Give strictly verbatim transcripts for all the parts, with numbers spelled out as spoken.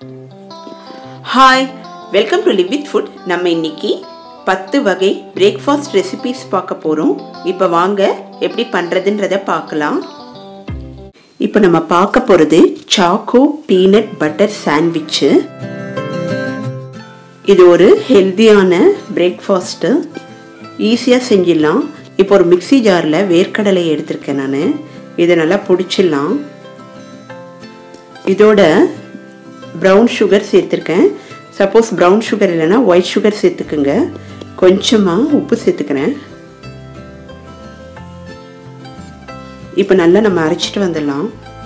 Hi, welcome to Live with Food. நம்ம இன்னைக்கு பத்து வகை பிரேக்ஃபாஸ்ட் ரெசிபீஸ் பார்க்க போறோம். இப்போ வாங்க எப்படி பண்றதுன்றத பார்க்கலாம். இப்போ நம்ம பார்க்க போறது சாக்கோ பீனட் பட்டர் சாண்ட்விச். இது ஒரு ஹெல்தியான பிரேக்ஃபாஸ்ட். ஈஸியா செஞ்சிடலாம். இப்போ ஒரு மிக்ஸி ஜார்ல வேர்க்கடலை எடுத்துர்க்கேன் நான். இத நல்லா பொடிச்சிடலாம். இதோட brown sugar சேர்த்திருக்கேன். சப்போஸ் brown sugar இல்லனா white sugar சேர்த்துக்குங்க. கொஞ்சமா உப்பு சேர்த்துக்கிறேன். இப்போ நல்லா நம்ம அரைச்சிட்டு வந்துடலாம்.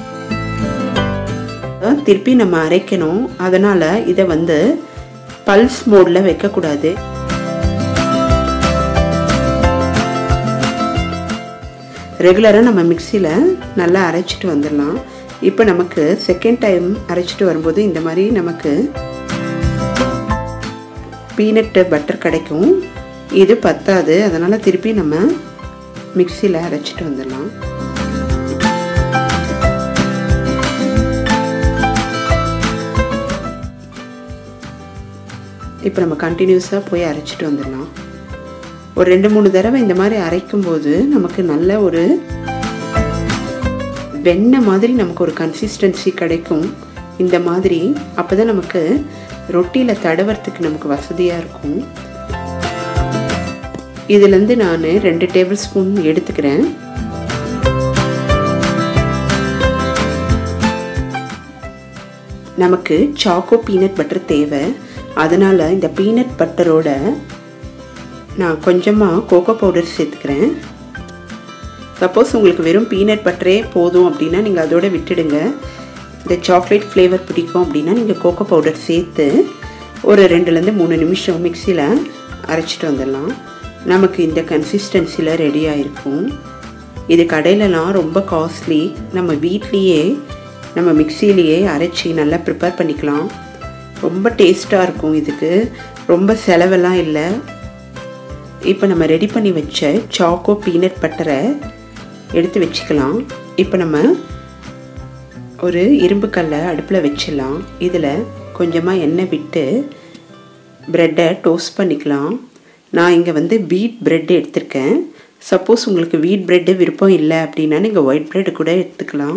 திருப்பி நம்ம அரைக்கணும். அதனால இத வந்து பல்ஸ் மோட்ல வைக்க கூடாது. ரெகுலரா நம்ம மிக்ஸில நல்லா அரைச்சிட்டு வந்துடலாம். இப்போ நமக்கு செகண்ட் டைம் அரைச்சிட்டு வரும்போது இந்த மாதிரி நமக்கு பீனட் பட்டர் கிடைக்கும். இது பத்தாது. அதனால திருப்பி நம்ம மிக்ஸில அரைச்சிட்டு வந்துடலாம். இப்போ நம்ம கண்டினியூஸா போய் அரைச்சிட்டு வந்துடலாம். ஒரு ரெண்டு மூணு தடவை இந்த மாதிரி அரைக்கும்போது நமக்கு நல்ல ஒரு வெண்ணெய் மாதிரி நமக்கு ஒரு கன்சிஸ்டன்சி கிடைக்கும். இந்த மாதிரி அப்பதான் நமக்கு ரொட்டியில தடவறதுக்கு நமக்கு வசதியா இருக்கும். இதுல இருந்து நான் ரெண்டு டேபிள் ஸ்பூன் எடுத்துக்கிறேன். நமக்கு சாக்கோ பீனட் பட்டர் தேவை. அதனால இந்த பீனட் பட்டரோட நான் கொஞ்சமா கோகோ பவுடர் சேர்த்துக்கிறேன். சப்போஸ் உங்களுக்கு வெறும் பீனட் பட்டரே போதும் அப்படின்னா நீங்கள் அதோட விட்டுடுங்க. இந்த சாக்லேட் ஃப்ளேவர் பிடிக்கும் அப்படின்னா நீங்கள் கோகோ பவுடர் சேர்த்து ஒரு ரெண்டுலேருந்து மூணு நிமிஷம் மிக்ஸியில் அரைச்சிட்டு வந்துடலாம். நமக்கு இந்த கன்சிஸ்டன்சியில் ரெடியாக இருக்கும். இது கடையிலலாம் ரொம்ப காஸ்ட்லி. நம்ம வீட்லேயே நம்ம மிக்ஸிலேயே அரைச்சி நல்லா ப்ரிப்பேர் பண்ணிக்கலாம். ரொம்ப டேஸ்ட்டாக இருக்கும். இதுக்கு ரொம்ப செலவெல்லாம் இல்லை. இப்போ நம்ம ரெடி பண்ணி வச்ச சாக்கோ பீனட் பட்டரை எடுத்து வச்சுக்கலாம். இப்போ நம்ம ஒரு இரும்பு கல்லை அடுப்பில் வச்சிடலாம். இதில் கொஞ்சமாக எண்ணெய் விட்டு ப்ரெட்டை டோஸ்ட் பண்ணிக்கலாம். நான் இங்கே வந்து வீட் ப்ரெட் எடுத்திருக்கேன். சப்போஸ் உங்களுக்கு வீட் ப்ரெட்டு விருப்பம் இல்லை அப்படின்னா நீங்கள் ஒயிட் ப்ரெட் கூட எடுத்துக்கலாம்.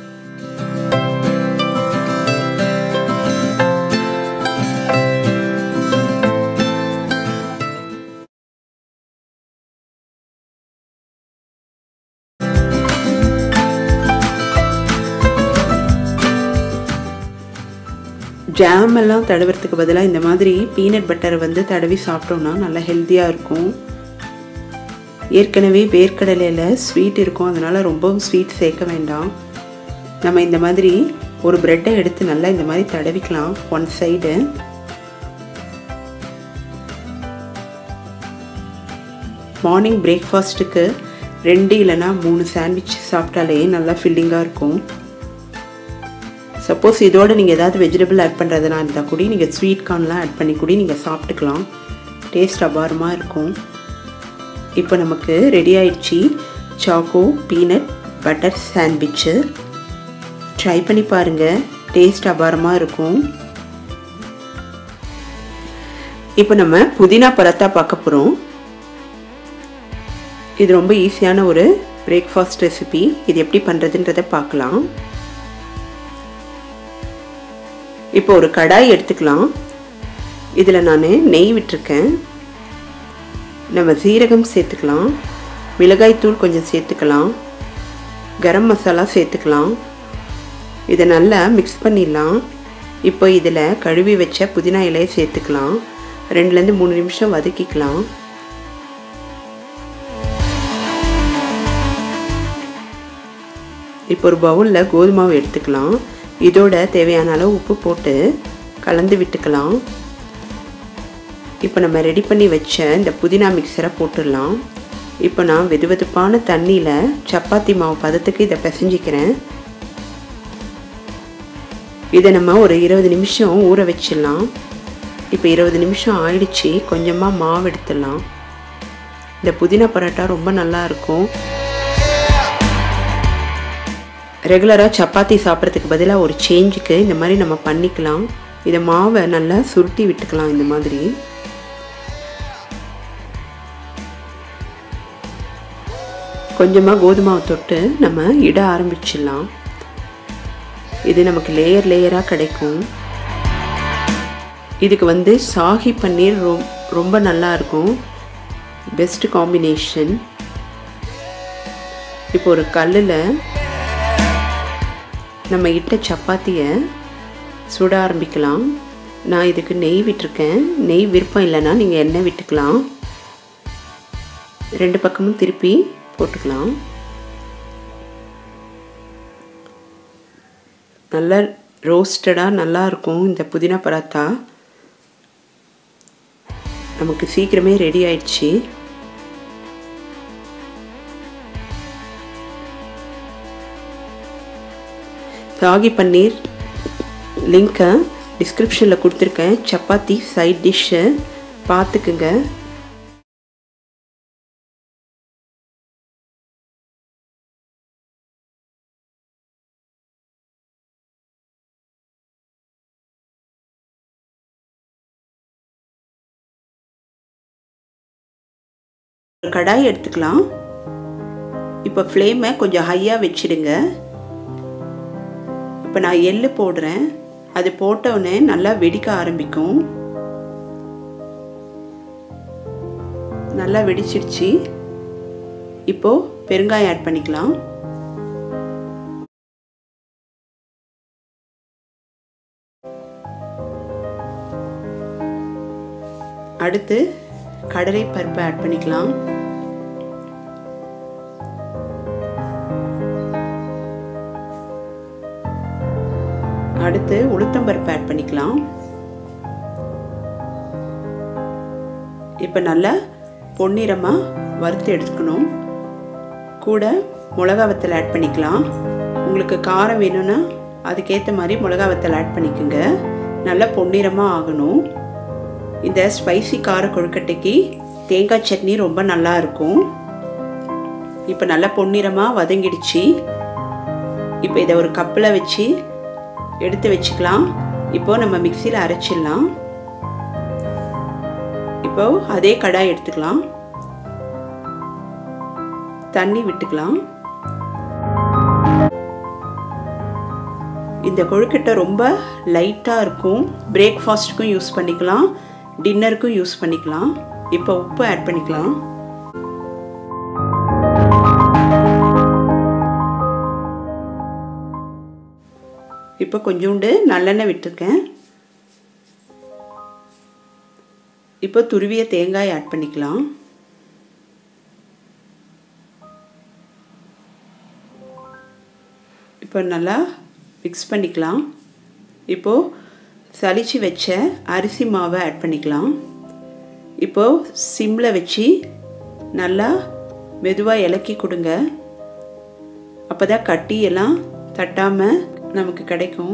ஜாம் எல்லாம் தடவுறதுக்கு பதிலாக இந்த மாதிரி பீனட் பட்டரை வந்து தடவி சாப்பிட்டோம்னா நல்லா ஹெல்த்தியாக இருக்கும். ஏற்கனவே வேர்க்கடலையில் ஸ்வீட் இருக்கும். அதனால் ரொம்பவும் ஸ்வீட் சேர்க்க வேண்டாம். நம்ம இந்த மாதிரி ஒரு ப்ரெட்டை எடுத்து நல்லா இந்த மாதிரி தடவிக்கலாம் ஒன் சைடு. மார்னிங் பிரேக்ஃபாஸ்ட்டுக்கு ரெண்டு இல்லைனா மூணு சாண்ட்விச் சாப்பிட்டாலே நல்லா ஃபில்லிங்காக இருக்கும். சப்போஸ் இதோடு நீங்கள் ஏதாவது வெஜிடபிள் ஆட் பண்ணுறதுனா இருந்தால் கூட நீங்கள் ஸ்வீட் கார்ன்லாம் ஆட் பண்ணி கூட நீங்கள் சாப்பிட்டுக்கலாம். டேஸ்ட் அபாரமாக இருக்கும். இப்போ நமக்கு ரெடி ஆயிடுச்சு choco peanut butter sandwich. Try பண்ணி பாருங்கள். டேஸ்ட் அபாரமாக இருக்கும். இப்போ நம்ம புதினா பரோட்டா பார்க்க போகிறோம். இது ரொம்ப ஈஸியான ஒரு பிரேக்ஃபாஸ்ட் ரெசிபி. இது எப்படி பண்ணுறதுன்றதை பார்க்கலாம். இப்போ ஒரு கடாய் எடுத்துக்கலாம். இதில் நான் நெய் விட்டுருக்கேன். நம்ம சீரகம் சேர்த்துக்கலாம். மிளகாய்த்தூள் கொஞ்சம் சேர்த்துக்கலாம். கரம் மசாலா சேர்த்துக்கலாம். இதை நல்லா மிக்ஸ் பண்ணிடலாம். இப்போ இதில் கழுவி வச்ச புதினா இலையை சேர்த்துக்கலாம். ரெண்டுலேருந்து மூணு நிமிஷம் வதக்கிக்கலாம். இப்போ ஒரு பவுலில் கோதுமாவை எடுத்துக்கலாம். இதோட தேவையான அளவு உப்பு போட்டு கலந்து விட்டுக்கலாம். இப்போ நம்ம ரெடி பண்ணி வச்ச இந்த புதினா மிக்சரை போட்டுடலாம். இப்போ நான் வெது வெதுப்பான தண்ணியில் சப்பாத்தி மாவு பதத்துக்கு இதை பிசைஞ்சிக்கிறேன். இதை நம்ம ஒரு இருபது நிமிஷம் ஊற வச்சிடலாம். இப்போ இருபது நிமிஷம் ஆயிடுச்சு. கொஞ்சமாக மாவு எடுத்துடலாம். இந்த புதினா பரோட்டா ரொம்ப நல்லா இருக்கும். ரெகுலராக சப்பாத்தி சாப்பிட்றதுக்கு பதிலாக ஒரு சேஞ்சுக்கு இந்த மாதிரி நம்ம பண்ணிக்கலாம். இதை மாவை நல்லா சுருட்டி விட்டுக்கலாம். இந்த மாதிரி கொஞ்சமாக கோதுமாவை தொட்டு நம்ம இட ஆரம்பிச்சிடலாம். இது நமக்கு லேயர் லேயராக கிடைக்கும். இதுக்கு வந்து சாஹி பன்னீர் ரொ ரொம்ப நல்லா இருக்கும். Best combination. இப்போ ஒரு கல்லில் நம்ம இட்ட சப்பாத்தியை சுட ஆரம்பிக்கலாம். நான் இதுக்கு நெய் விட்டுருக்கேன். நெய் விருப்பம் இல்லைன்னா நீங்கள் எண்ணெய் விட்டுக்கலாம். ரெண்டு பக்கமும் திருப்பி போட்டுக்கலாம். நல்லா ரோஸ்டடாக நல்லா இருக்கும் இந்த புதினா பராத்தா. நமக்கு சீக்கிரமே ரெடி ஆயிடுச்சு. சாகி பன்னீர் லிங்க்கை டிஸ்கிரிப்ஷனில் கொடுத்துருக்கேன். சப்பாத்தி சைட் டிஷ்ஷு பார்த்துக்குங்க. கடாய் எடுத்துக்கலாம். இப்போ ஃப்ளேமை கொஞ்சம் ஹையாக வச்சிடுங்க. இப்போ நான் எள்ளு போடுறேன். அது போட்டவுடனே நல்லா வெடிக்க ஆரம்பிக்கும். நல்லா வெடிச்சிடுச்சு. இப்போ பெருங்காயம் ஆட் பண்ணிக்கலாம். அடுத்து கடலை பருப்பு ஆட் பண்ணிக்கலாம். அடுத்து உளுத்தம் பருப்பு ஆட் பண்ணிக்கலாம். இப்போ நல்லா பொன்னிறமாக வறுத்து எடுத்துக்கணும். கூட மிளகா வத்தல் ஆட் பண்ணிக்கலாம். உங்களுக்கு காரம் வேணும்னா அதுக்கேற்ற மாதிரி மிளகா வத்தல் ஆட் பண்ணிக்கோங்க. நல்லா பொன்னிறமாக ஆகணும். இந்த ஸ்பைசி கார கொழுக்கட்டைக்கு தேங்காய் சட்னி ரொம்ப நல்லா இருக்கும். இப்போ நல்லா பொன்னிறமாக வதங்கிடுச்சு. இப்போ இதை ஒரு கப்பில் வச்சு எடுத்து வச்சுக்கலாம். இப்போ நம்ம மிக்சியில் அரைச்சிடலாம். இப்போ அதே கடாய் எடுத்துக்கலாம். தண்ணி விட்டுக்கலாம். இந்த கொழுக்கட்டை ரொம்ப லைட்டாக இருக்கும். பிரேக்ஃபாஸ்ட்டுக்கும் யூஸ் பண்ணிக்கலாம், டின்னருக்கும் யூஸ் பண்ணிக்கலாம். இப்போ உப்பு ஆட் பண்ணிக்கலாம். இப்போ கொஞ்சோண்டு நல்லெண்ணெய் விட்டுருக்கேன். இப்போ துருவிய தேங்காய் ஆட் பண்ணிக்கலாம். இப்போ நல்லா மிக்ஸ் பண்ணிக்கலாம். இப்போது சலிச்சு வச்ச அரிசி மாவை ஆட் பண்ணிக்கலாம். இப்போது சிம்மில் வச்சு நல்லா மெதுவாக இலக்கி கொடுங்க. அப்போ தான் கட்டியெல்லாம் தட்டாமல் நமக்கு கிடைக்கும்.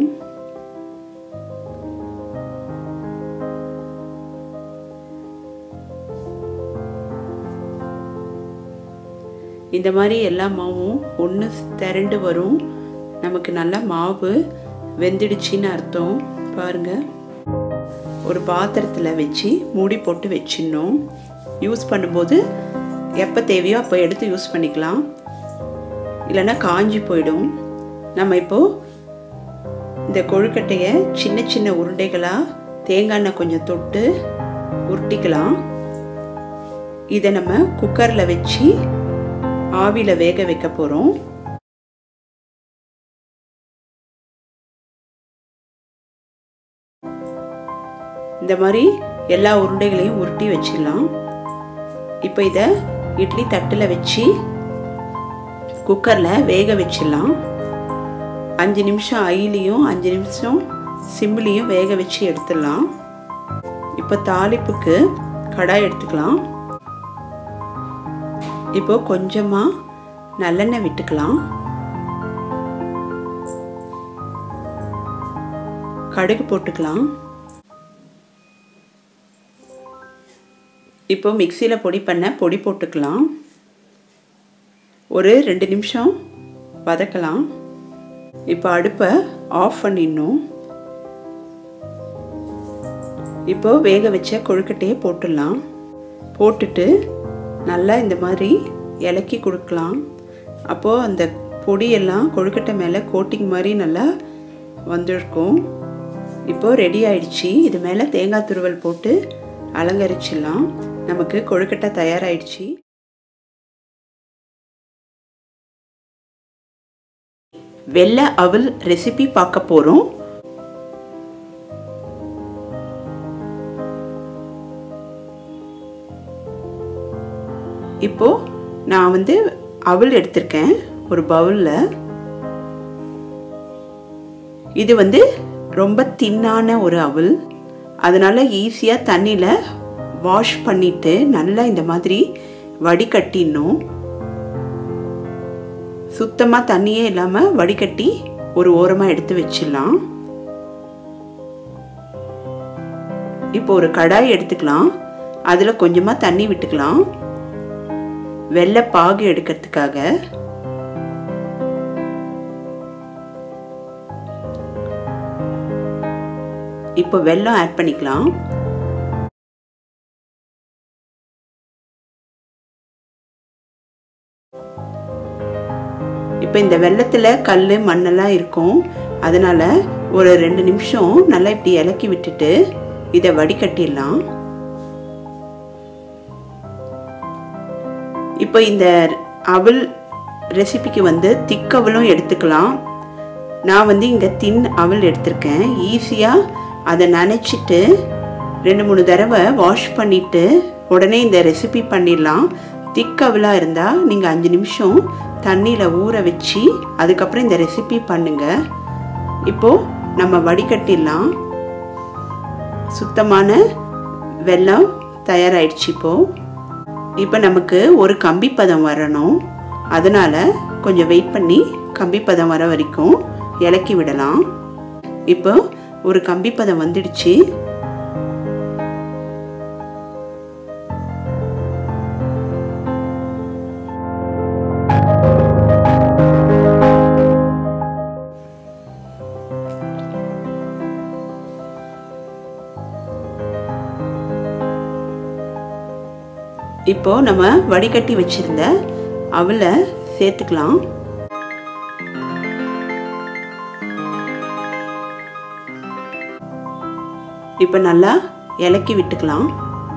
இந்த மாதிரி எல்லா மாவும் ஒன்று திரண்டு வரும். நமக்கு நல்லா மாவு வெந்துடுச்சின்னு அர்த்தம். பாருங்க, ஒரு பாத்திரத்தில் வச்சு மூடி போட்டு வச்சிடணும். யூஸ் பண்ணும்போது எப்போ தேவையோ அப்போ எடுத்து யூஸ் பண்ணிக்கலாம். இல்லைன்னா காஞ்சி போயிடும். நம்ம இப்போது இந்த கொழுக்கட்டையை சின்ன சின்ன உருண்டைகளாக தேங்காய் எண்ணெய் கொஞ்சம் தொட்டு உருட்டிக்கலாம். இதை நம்ம குக்கரில் வச்சு ஆவியில் வேக வைக்க போகிறோம். இந்த மாதிரி எல்லா உருண்டைகளையும் உருட்டி வச்சிடலாம். இப்போ இதை இட்லி தட்டில் வச்சு குக்கரில் வேக வச்சிடலாம். அஞ்சு நிமிஷம் ஐலையும் அஞ்சு நிமிஷம் சிம்மிலையும் வேக வச்சு எடுத்துடலாம். இப்போ தாளிப்புக்கு கடாய் எடுத்துக்கலாம். இப்போ கொஞ்சமாக நல்லெண்ணெய் விட்டுக்கலாம். கடுகு போட்டுக்கலாம். இப்போ மிக்சியில் பொடி பண்ண பொடி போட்டுக்கலாம். ஒரு ரெண்டு நிமிஷம் வதக்கலாம். இப்போ அடுப்பை ஆஃப் பண்ணிடணும். இப்போ வேக வச்ச கொழுக்கட்டையை போட்டுடலாம். போட்டுட்டு நல்லா இந்த மாதிரி இலக்கி கொடுக்கலாம். அப்போது அந்த பொடியெல்லாம் கொழுக்கட்டை மேலே கோட்டிங் மாதிரி நல்லா வந்துருக்கும். இப்போது ரெடி ஆயிடுச்சு. இது மேலே தேங்காய் துருவல் போட்டு அலங்கரிச்சிடலாம். நமக்கு கொழுக்கட்டை தயாராகிடுச்சு. வெள்ளை அவல் ரெசிபி பார்க்க போகிறோம். இப்போது நான் வந்து அவல் எடுத்திருக்கேன் ஒரு பவுலில். இது வந்து ரொம்ப தின்னான ஒரு அவல், அதனால் ஈஸியாக தண்ணியில் வாஷ் பண்ணிவிட்டு நல்லா இந்த மாதிரி வடிகட்டிடணும். சுத்தமாக தண்ணியே இல்லாமல் வடிகட்டி ஒரு ஓரமாக எடுத்து வச்சிடலாம். இப்போ ஒரு கடாய் எடுத்துக்கலாம். அதில் கொஞ்சமாக தண்ணி விட்டுக்கலாம் வெள்ளை பாகு எடுக்கிறதுக்காக. இப்போ வெல்லம் ஆட் பண்ணிக்கலாம். இப்போ இந்த வெல்லத்தில் கல் மண்ணெல்லாம் இருக்கும், அதனால ஒரு ரெண்டு நிமிஷம் நல்லா இப்படி இலக்கி விட்டுட்டு இதை வடிகட்டிடலாம். இப்போ இந்த அவல் ரெசிபிக்கு வந்து திக்கவலும் எடுத்துக்கலாம். நான் வந்து இங்கே தின் அவல் எடுத்திருக்கேன். ஈஸியாக அதை நனைச்சிட்டு ரெண்டு மூணு தடவை வாஷ் பண்ணிவிட்டு உடனே இந்த ரெசிபி பண்ணிடலாம். திக்கவலாக இருந்தால் நீங்கள் அஞ்சு நிமிஷம் தண்ணியில் ஊற வச்சு அதுக்கப்புறம் இந்த ரெசிபி பண்ணுங்கள். இப்போது நம்ம வடிகட்டிடலாம். சுத்தமான வெல்லம் தயாராகிடுச்சு. இப்போது இப்போ நமக்கு ஒரு கம்பி பதம் வரணும், அதனால் கொஞ்சம் வெயிட் பண்ணி கம்பி பதம் வர வரைக்கும் இலக்கி விடலாம். இப்போ ஒரு கம்பி பதம் வந்துடுச்சு. இப்போ நம்ம வடிகட்டி வச்சிருந்த அவலை சேர்த்துக்கலாம். இப்போ நல்லா இலக்கி விட்டுக்கலாம்.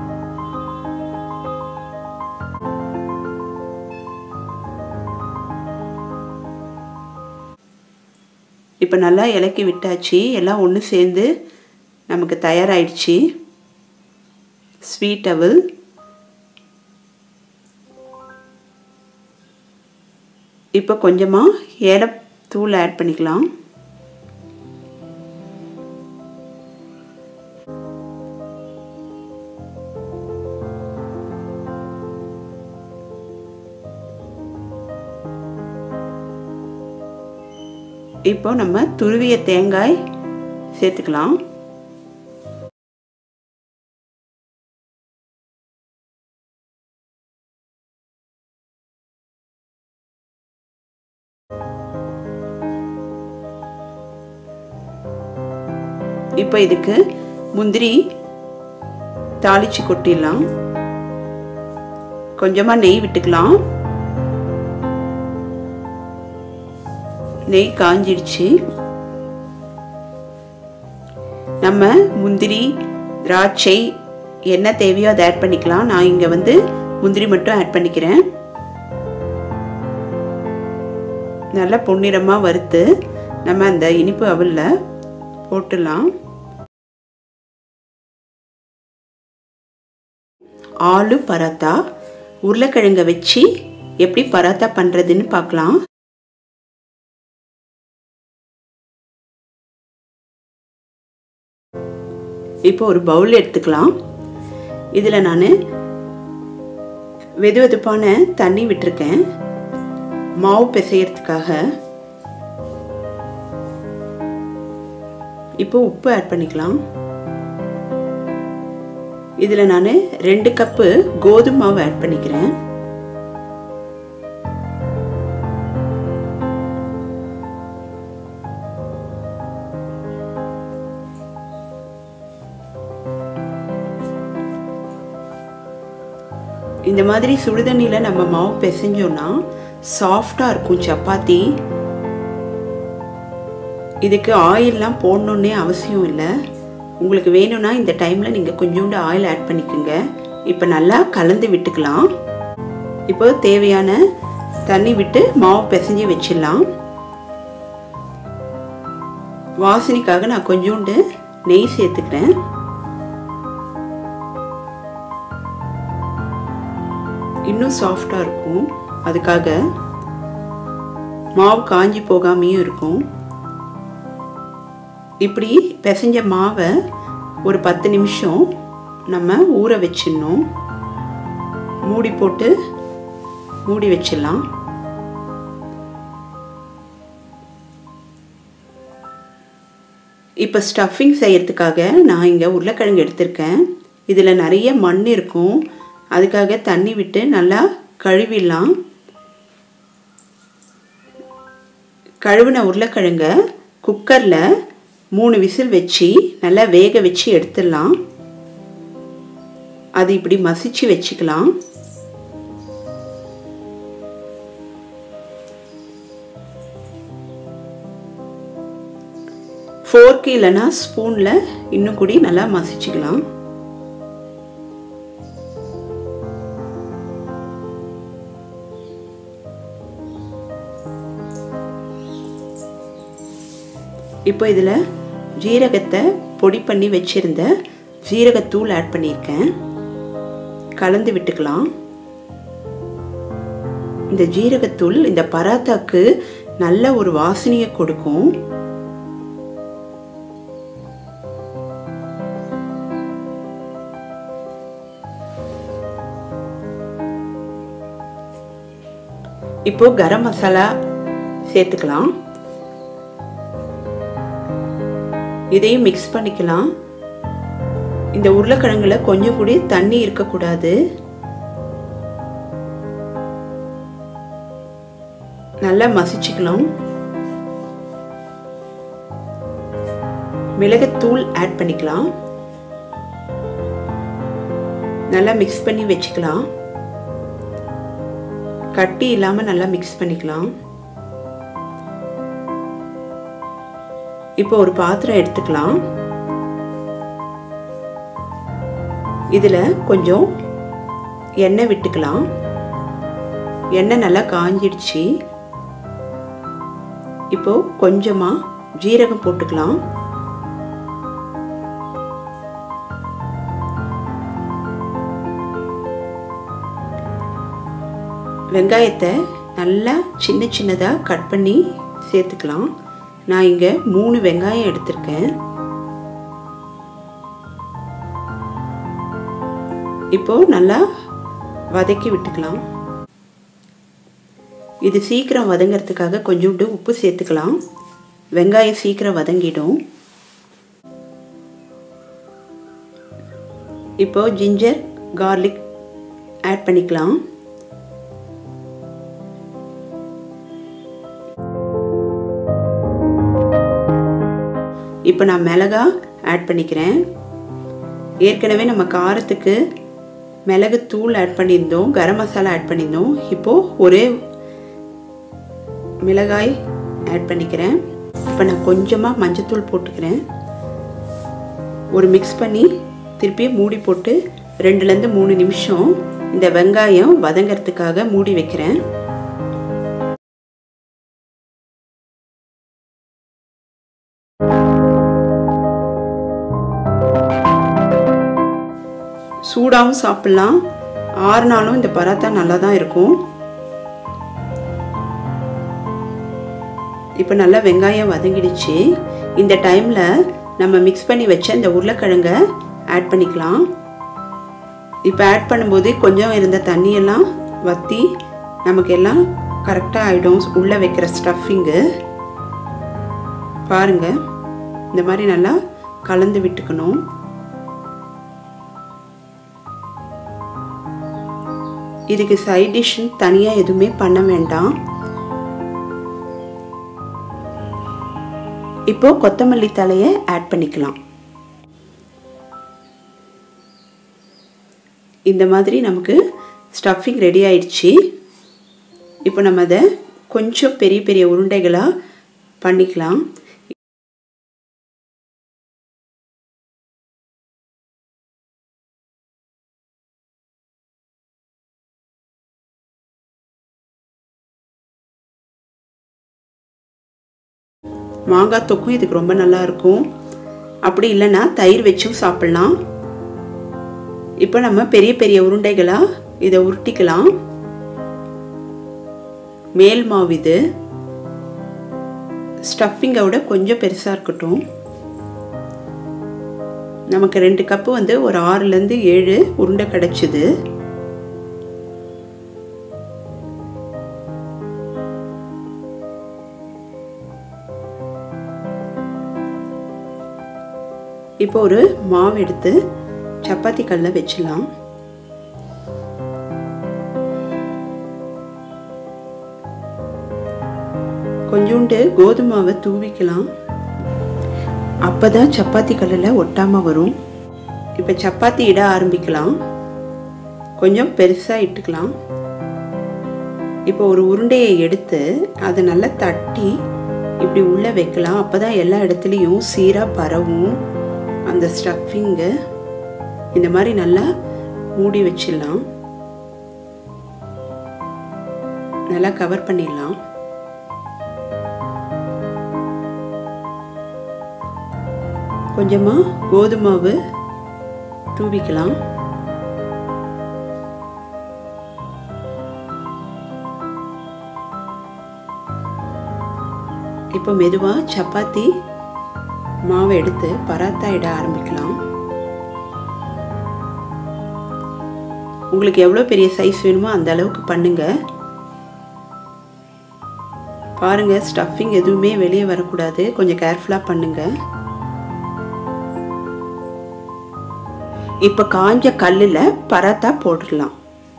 இப்போ நல்லா இலக்கி விட்டாச்சு. எல்லாம் ஒன்று சேர்ந்து நமக்கு தயாராகிடுச்சு ஸ்வீட் அவல். இப்போ கொஞ்சமாக ஏலத்தூள் ஆட் பண்ணிக்கலாம். இப்போ நம்ம துருவிய தேங்காய் சேர்த்துக்கலாம். இப்போ இதுக்கு முந்திரி தாளிச்சு கொட்டிடலாம். கொஞ்சமாக நெய் விட்டுக்கலாம். நெய் காஞ்சிடுச்சு. நம்ம முந்திரி திராட்சை என்ன தேவையோ அதை ஆட் பண்ணிக்கலாம். நான் இங்கே வந்து முந்திரி மட்டும் ஆட் பண்ணிக்கிறேன். நல்லா பொன்னிறமாக வறுத்து நம்ம அந்த இனிப்பு அவலில் போட்டுடலாம். ஆலு பராத்தா, உருளைக்கிழங்கை வச்சு எப்படி பராத்தா பண்ணுறதுன்னு பார்க்கலாம். இப்போ ஒரு பவுல் எடுத்துக்கலாம். இதில் நான் வெது வெதுப்பான தண்ணி விட்டுருக்கேன் மாவு பிசையறதுக்காக. இப்போ உப்பு ஆட் பண்ணிக்கலாம். இதில் நான் ரெண்டு கப்பு கோதுமை மாவு ஆட் பண்ணிக்கிறேன். இந்த மாதிரி சுடுதண்ணியில் நம்ம மாவு பிசைஞ்சோன்னா சாஃப்டாக இருக்கும் சப்பாத்தி. இதுக்கு ஆயிலெலாம் போடணுன்னே அவசியம் இல்லை. உங்களுக்கு வேணும்னா இந்த டைமில் நீங்கள் கொஞ்சோண்டு ஆயில் ஆட் பண்ணிக்கோங்க. இப்போ நல்லா கலந்து விட்டுக்கலாம். இப்போ தேவையான தண்ணி விட்டு மாவு பிசைஞ்சு வச்சிடலாம். வாசனைக்காக நான் கொஞ்சோண்டு நெய் சேர்த்துக்கிறேன். இன்னும் சாஃப்டாக இருக்கும். அதுக்காக மாவு காஞ்சி போகாமையும் இருக்கும். இப்படி பிசைஞ்ச மாவை ஒரு பத்து நிமிஷம் நம்ம ஊற வச்சிடணும். மூடி போட்டு மூடி வச்சிடலாம். இப்போ ஸ்டஃபிங் செய்யறதுக்காக நான் இங்கே உருளைக்கிழங்கு எடுத்திருக்கேன். இதில் நிறைய மண் இருக்கும். அதுக்காக தண்ணி விட்டு நல்லா கழுவிடலாம். கழுவின உருளைக்கிழங்க குக்கரில் மூணு விசில் வச்சு நல்லா வேக வச்சு எடுத்துடலாம். அது இப்படி மசிச்சு வச்சுக்கலாம். ஃபோர்க்கு இல்லைன்னா ஸ்பூனில் இன்னும் கூடி நல்லா மசிச்சுக்கலாம். இப்போ இதில் ஜீரகத்தை பொடி பண்ணி வச்சிருந்த ஜீரகத்தூள் ஆட் பண்ணியிருக்கேன். கலந்து விட்டுக்கலாம். இந்த ஜீரகத்தூள் இந்த பராத்தாக்கு நல்ல ஒரு வாசனையை கொடுக்கும். இப்போ கரம் மசாலா சேர்த்துக்கலாம். இதையும் மிக்ஸ் பண்ணிக்கலாம். இந்த உருளைக்கிழங்குல கொஞ்சம் கூட தண்ணி இருக்கக்கூடாது. நல்லா மசிச்சுக்கலாம். மிளகுத்தூள் ஆட் பண்ணிக்கலாம். நல்லா மிக்ஸ் பண்ணி வச்சுக்கலாம். கட்டி இல்லாம நல்லா மிக்ஸ் பண்ணிக்கலாம். இப்போ ஒரு பாத்திரம் எடுத்துக்கலாம். இதுல கொஞ்சம் எண்ணெய் விட்டுக்கலாம். எண்ணெய் நல்லா காஞ்சிடுச்சு. இப்போ கொஞ்சமா ஜீரகம் போட்டுக்கலாம். வெங்காயத்தை நல்லா சின்ன சின்னதா கட் பண்ணி சேர்த்துக்கலாம். நான் இங்க மூணு வெங்காயம் எடுத்திருக்கேன். இப்போ நல்லா வதக்கி விட்டுக்கலாம். இது சீக்கிரம் வதங்கிறதுக்காக கொஞ்சோண்டு உப்பு சேர்த்துக்கலாம். வெங்காயம் சீக்கிரம் வதங்கிடும். இப்போ ஜிஞ்சர் கார்லிக் ஆட் பண்ணிக்கலாம். இப்போ நான் மிளகா ஆட் பண்ணிக்கிறேன். ஏற்கனவே நம்ம காரத்துக்கு மிளகு தூள் ஆட் பண்ணியிருந்தோம், கரம் மசாலா ஆட் பண்ணியிருந்தோம். இப்போது ஒரே மிளகாய் ஆட் பண்ணிக்கிறேன். இப்போ நான் கொஞ்சமாக மஞ்சத்தூள் போட்டுக்கிறேன். ஒரு மிக்ஸ் பண்ணி திருப்பி மூடி போட்டு ரெண்டுலேருந்து மூணு நிமிஷம் இந்த வெங்காயம் வதங்கிறதுக்காக மூடி வைக்கிறேன். சூடாகவும் சாப்பிடலாம், ஆறுனாலும் இந்த பராத்தா நல்லா தான் இருக்கும். இப்போ நல்லா வெங்காயம் வதங்கிடுச்சு. இந்த டைமில் நம்ம மிக்ஸ் பண்ணி வச்ச இந்த உருளைக்கிழங்கை ஆட் பண்ணிக்கலாம். இப்போ ஆட் பண்ணும்போது கொஞ்சம் இருந்த தண்ணியெல்லாம் வற்றி நமக்கு எல்லாம் கரெக்டாக ஆகிடும். உள்ளே வைக்கிற ஸ்டஃபிங்கு பாருங்கள், இந்த மாதிரி நல்லா கலந்து விட்டுக்கணும். இதுக்கு சைட் டிஷ் தனியாக எதுவுமே பண்ண வேண்டாம். இப்போ கொத்தமல்லி தலையை ஆட் பண்ணிக்கலாம். இந்த மாதிரி நமக்கு ஸ்டஃபிங் ரெடி ஆயிடுச்சு. இப்போ நம்ம அதை கொஞ்சம் பெரிய பெரிய உருண்டைகளாக பண்ணிக்கலாம். மாங்காய் தொக்கும் இதுக்கு ரொம்ப நல்லா இருக்கும். அப்படி இல்லைன்னா தயிர் வச்சும் சாப்பிடலாம். இப்போ நம்ம பெரிய பெரிய உருண்டைகளாக இதை உருட்டிக்கலாம். மேல் மாவு இது ஸ்டஃபிங்கை விட கொஞ்சம் பெருசாக இருக்கட்டும். நமக்கு ரெண்டு கப்பு வந்து ஒரு ஆறுலேருந்து ஏழு உருண்டை கிடச்சிது. இப்போ ஒரு மாவு எடுத்து சப்பாத்தி கல்ல வச்சிடலாம். கொஞ்சோண்டு கோதுமை மாவை தூவிக்கலாம். அப்பதான் சப்பாத்தி கல்லில் ஒட்டாமல் வரும். இப்போ சப்பாத்தி இட ஆரம்பிக்கலாம். கொஞ்சம் பெருசாக இட்டுக்கலாம். இப்போ ஒரு உருண்டையை எடுத்து அதை நல்லா தட்டி இப்படி உள்ளே வைக்கலாம். அப்போ தான் எல்லா இடத்துலையும் சீராக பரவும் அந்த ஸ்டஃபிங்கு. இந்த மாதிரி நல்லா மூடி வச்சிடலாம். நல்லா கவர் பண்ணிடலாம். கொஞ்சமாக கோதுமை மாவு தூவிக்கலாம். இப்போ மெதுவாக சப்பாத்தி மாவை எடுத்து பராத்தா இட ஆரம்பிக்கலாம். உங்களுக்கு எவ்வளோ பெரிய சைஸ் வேணுமோ அந்த அளவுக்கு பண்ணுங்க. பாருங்க, ஸ்டஃபிங் எதுவுமே வெளியே வரக்கூடாது. கொஞ்சம் கேர்ஃபுல்லாக பண்ணுங்க. இப்போ காஞ்ச கல்லில் பராத்தா போட்டுடலாம்.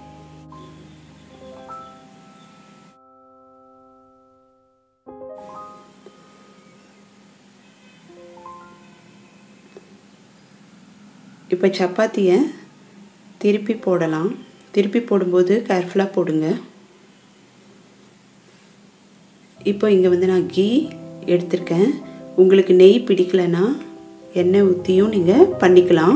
இப்போ சப்பாத்தியை திருப்பி போடலாம். திருப்பி போடும்போது கேர்ஃபுல்லாக போடுங்க. இப்போ இங்கே வந்து நான் கீ எடுத்திருக்கேன். உங்களுக்கு நெய் பிடிக்கலைன்னா எண்ணெய் ஊற்றியும் நீங்கள் பண்ணிக்கலாம்.